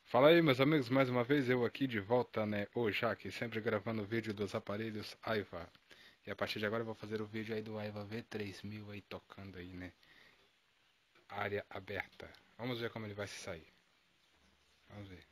Fala aí, meus amigos, mais uma vez eu aqui de volta, né, o Jaque, sempre gravando o vídeo dos aparelhos Aiwa. E a partir de agora eu vou fazer o vídeo aí do Aiwa v3000 aí tocando aí, né, área aberta. Vamos ver como ele vai se sair. Vamos ver.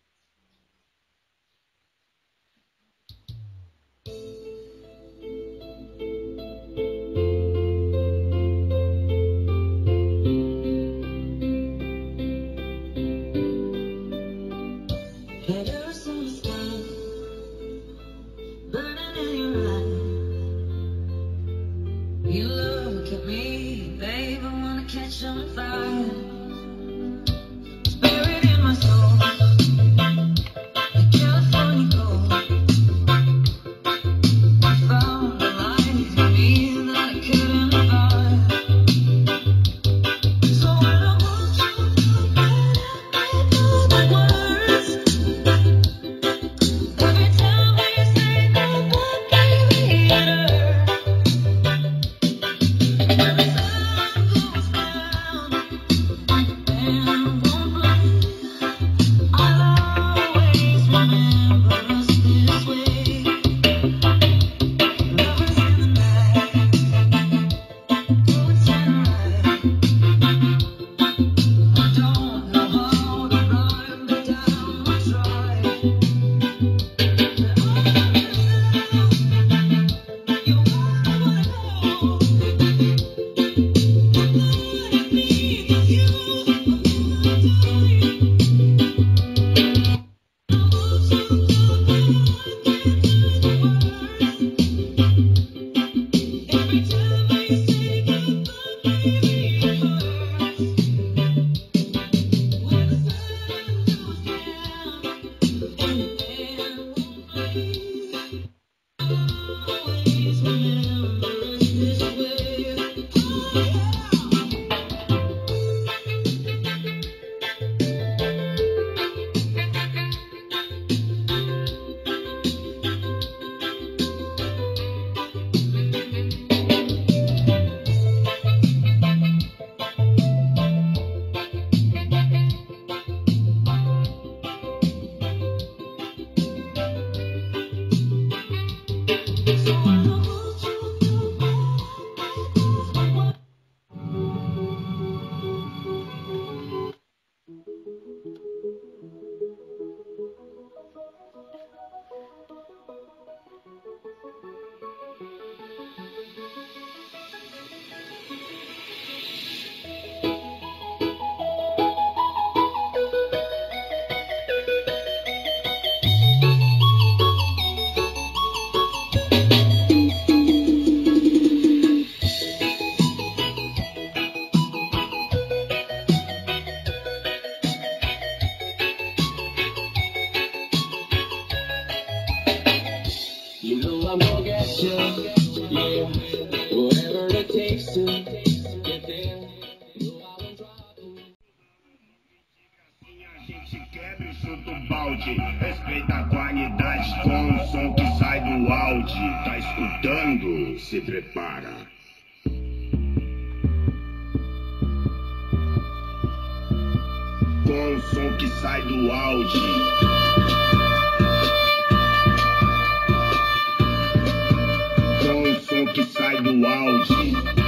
You look at me, babe, I wanna catch on fire. Spirit in my soul, like California gold. I found a light in me that I couldn't find. So when I want you to get the words, every time we say goodbye, baby, it hurts. Every sun goes down and won't break. I'll always remember us this way. Lovers in the night, poets and write. I don't know how to rhyme, but I'll try. You're what I wanna know. You know I'm gonna get you, yeah. Whatever it takes to get there. You know I won't drop you. A gente quebra e chuta o balde. Respeita a qualidade com o som que sai do áudio. Tá escutando? Se prepara. Com o som que sai do áudio. Com o som que sai do áudio.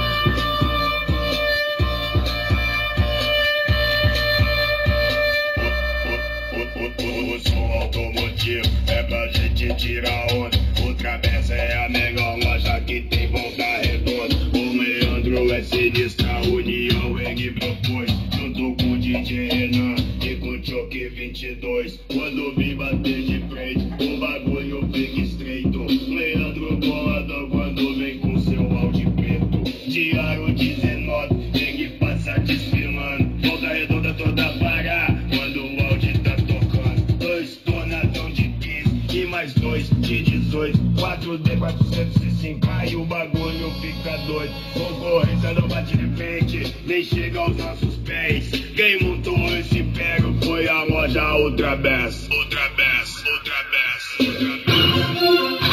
O som automotivo é pra gente tirar onda. Outra peça é a melhor loja que tem volta redonda. O meandro é sinistra, a união ele propôs. Junto com o DJ Renan e com o Choque 22. Quando vim bater de frente, o bagulho fica estreito. Leandro Boladão quando vem com seu áudio preto. Diário 19, tem que passar desfilando. Volta redonda toda para quando o áudio tá tocando. 2 tonadão de 15 e mais 2 de 18. 4D405, aí o bagulho fica doido. Concorrência não bate de frente, nem chega aos nossos pés. Quem montou esse pego foi a loja Outra Bess. Outra Bess, Outra Bess, Outra Bess.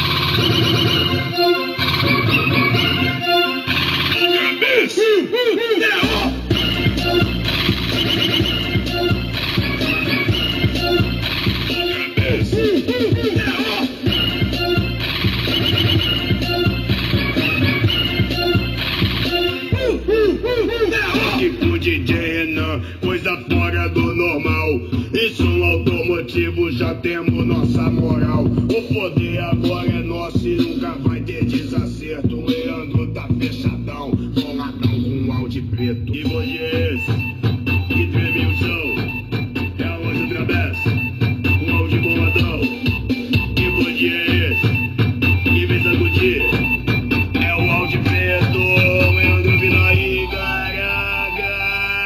Outra Bess. É, ó. O poder agora é nosso e nunca vai ter desacerto. O Leandro tá fechadão, boladão com áudio preto. Que bonde é esse? Que treme o chão? É aonde atravessa? Com áudio boladão. Que bonde é esse? Que vem sacudir? É o áudio preto. Leandro vindo aí, caraca.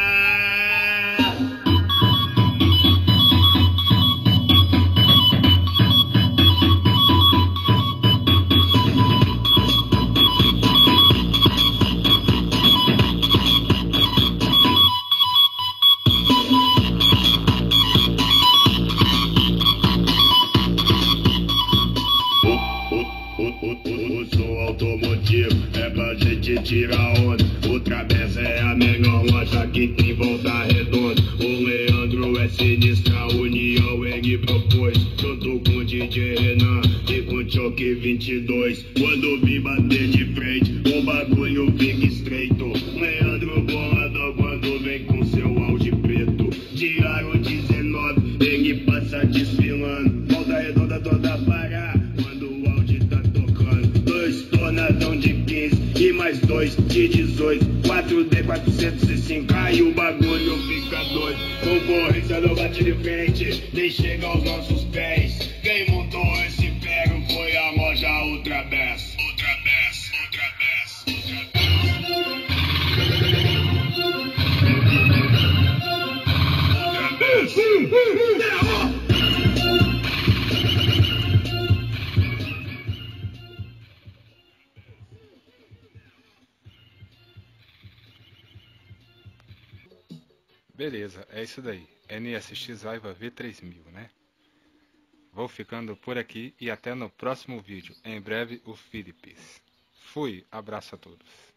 O som automotivo é pra gente tirar onda. O Travessa é a melhor loja que tem volta redonda. O Leandro é sinistra, a união ele propôs. Junto com o DJ Renan e com o Choque 22. Quando vi bater de frente, o bagulho fica estreito. Leandro boladão quando vem com seu áudio preto. Diário 19, ele passa desfilando. Volta redonda toda parada. Tornadão de 15 e mais 2 de 18, 4D 405, aí o bagulho fica doido. Concorrência não bate de frente, nem chega aos nossos pés. Quem montou esse ferro foi a loja Ultrabess. Ultrabess, Ultrabess, Ultrabess. Ultrabess. Beleza, é isso daí. NSXV Aiwa v3000, né? Vou ficando por aqui e até no próximo vídeo. Em breve, o Philips. Fui, abraço a todos.